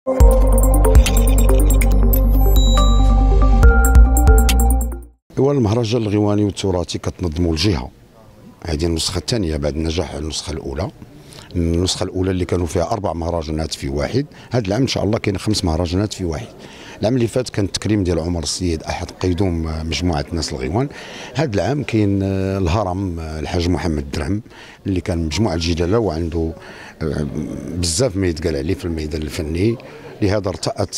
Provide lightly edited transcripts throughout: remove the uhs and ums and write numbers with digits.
هو المهرجان الغيواني والتراثي كتنظموا الجهه، هذه النسخه الثانيه بعد نجاح النسخه الاولى. النسخه الاولى اللي كانوا فيها 4 مهرجانات في واحد، هذا العام ان شاء الله كاين 5 مهرجانات في واحد. العام اللي فات كان التكريم ديال عمر السيد احد قيدوم مجموعه الناس الغيوان. هذا العام كاين الهرم الحاج محمد الدرهم اللي كان مجموعه الجلاله وعنده بزاف ما يتقال عليه في الميدان الفني، لهذا ارتأت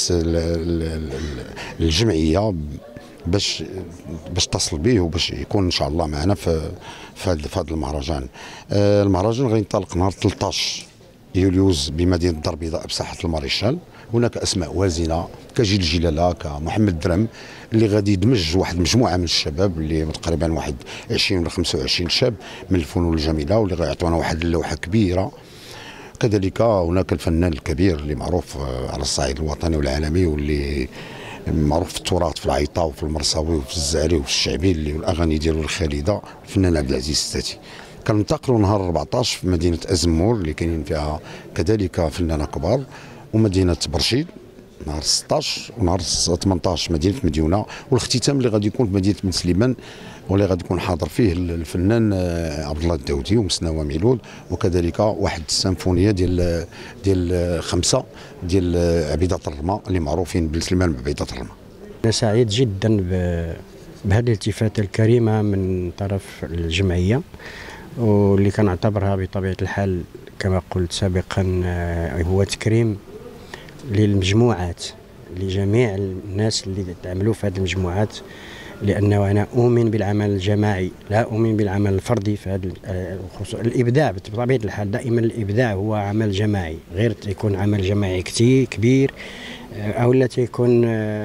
الجمعيه باش تصل به وباش يكون ان شاء الله معنا في هذا المهرجان. المهرجان غينطلق نهار 13 يوليوز بمدينه الدار البيضاء بساحه الماريشال. هناك اسماء وازنه كجيل الجلاله كمحمد الدرهم اللي غادي يدمج واحد مجموعه من الشباب اللي تقريبا واحد 20 ولا 25 شاب من الفنون الجميله واللي غيعطونا واحد اللوحه كبيره. كذلك هناك الفنان الكبير اللي معروف على الصعيد الوطني والعالمي واللي معروف في التراث في العيطه وفي المرصاوي وفي الزعري وفي الشعبي اللي الاغاني ديالو الخالده، الفنان عبد العزيز الستاتي. كننتقلوا نهار 14 في مدينه ازمور اللي كاينين فيها كذلك فنانه كبار، ومدينه برشيد نهار 16 ونهار 18 مدينه مديونه، والاختتام اللي غادي يكون في مدينه بن سليمان واللي غادي يكون حاضر فيه الفنان عبد الله الداودي ومسناوى ميلود، وكذلك واحد السيمفونيه ديال 5 ديال عبيده الرمى اللي معروفين بن سليمان بعبيده الرمى. انا سعيد جدا بهذه الالتفاته الكريمه من طرف الجمعيه، واللي كنعتبرها بطبيعه الحال كما قلت سابقا هو تكريم للمجموعات، لجميع الناس اللي تعملوا في هذه المجموعات، لأنه أنا أؤمن بالعمل الجماعي لا أؤمن بالعمل الفردي. في هذا الإبداع بطبيعة الحال دائما الإبداع هو عمل جماعي، غير يكون عمل جماعي كبير أو لا يكون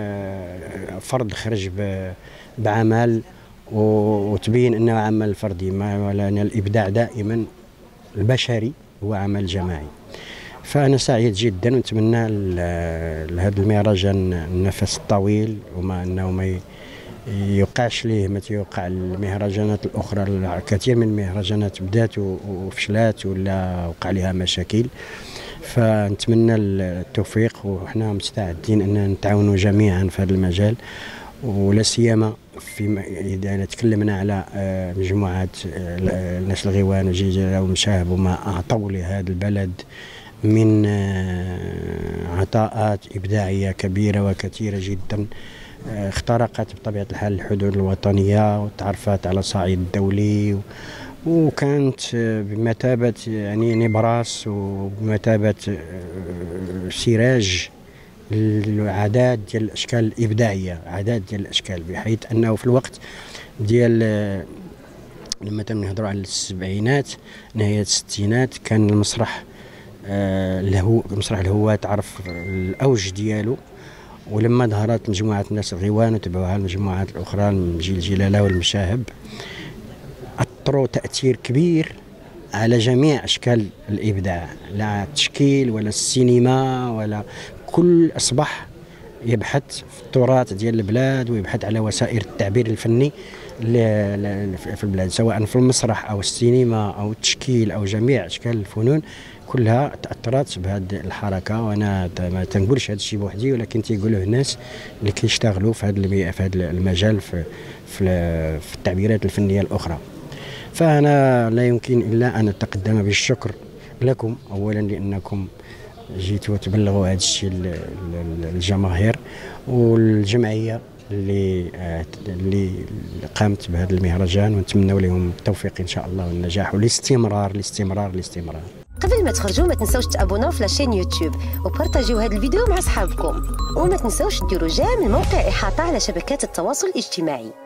فرد خرج بعمل وتبين أنه عمل فردي. لأن الإبداع دائما البشري هو عمل جماعي. فأنا سعيد جدا ونتمنى لهذا المهرجان النفس الطويل، وما أنه ما يوقعش ليه ما تيوقع المهرجانات الأخرى. الكثير من المهرجانات بدات وفشلات ولا وقع لها مشاكل، فنتمنى التوفيق، وحنا مستعدين أن نتعاونوا جميعا في هذا المجال، ولا سيما إذا تكلمنا على مجموعات الناس الغيوان وجيجة والمشاهب وما أعطوا لهذا البلد من عطاءات إبداعية كبيرة وكثيرة جدا، اخترقت بطبيعة الحال الحدود الوطنية وتعرفت على الصعيد الدولي، وكانت بمثابة يعني نبراس وبمثابة سراج العداد ديال الأشكال الإبداعية، عداد ديال الأشكال، بحيث أنه في الوقت ديال لما تنهضروا على السبعينات نهاية الستينات كان المسرح مسرح الهواة تعرف الأوج ديالو، ولما ظهرت مجموعة الناس الغيوان وتبعوها المجموعات الأخرى من جيل الجلالة والمشاهب أثروا تأثير كبير على جميع أشكال الإبداع، لا التشكيل ولا السينما ولا كل أصبح يبحث في التراث ديال البلاد ويبحث على وسائل التعبير الفني في البلاد، سواء في المسرح أو السينما أو التشكيل أو جميع أشكال الفنون كلها تأثرت بهذه الحركة. وأنا ما تنقولش هذا الشيء بوحدي، ولكن تيقولوه الناس اللي كيشتغلوا في هذا المجال في التعبيرات الفنية الأخرى. فأنا لا يمكن إلا أن أتقدم بالشكر لكم أولا لأنكم جيتوا وتبلغوا هذا الشيء للجماهير، والجمعية اللي قامت بهذا المهرجان، ونتمنوا لهم التوفيق إن شاء الله والنجاح والاستمرار الاستمرار الاستمرار. قبل ما تخرجوا ما تنسوش تابوناو في لاشين يوتيوب وبارطاجيو هذا الفيديو مع اصحابكم، وما تنسوش ديروا جيم الموقع إحاطة على شبكات التواصل الاجتماعي.